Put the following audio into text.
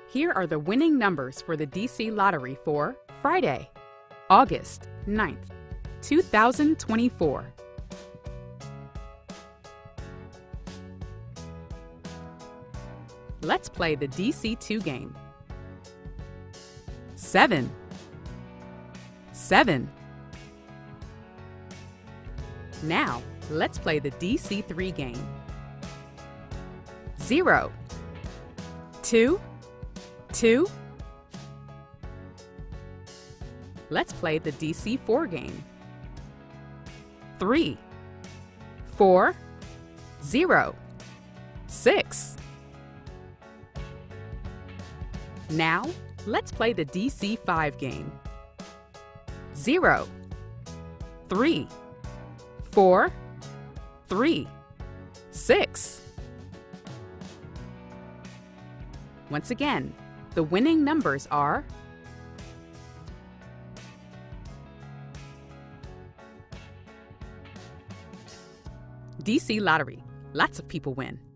Here are the winning numbers for the DC Lottery for Friday, August 9th, 2024. Let's play the DC2 game. 7, 7. Now, let's play the DC3 game. 0, 2, 2. Let's play the DC4 game. 3, 4, 0, 6. Now, let's play the DC5 game. 0, 3, 4, 3, 6. Once again, the winning numbers are DC Lottery. Lots of people win.